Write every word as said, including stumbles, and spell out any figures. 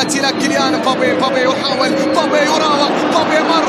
تأتي لك كيليان مبابي. مبابي يحاول، مبابي يراوغ، مبابي مر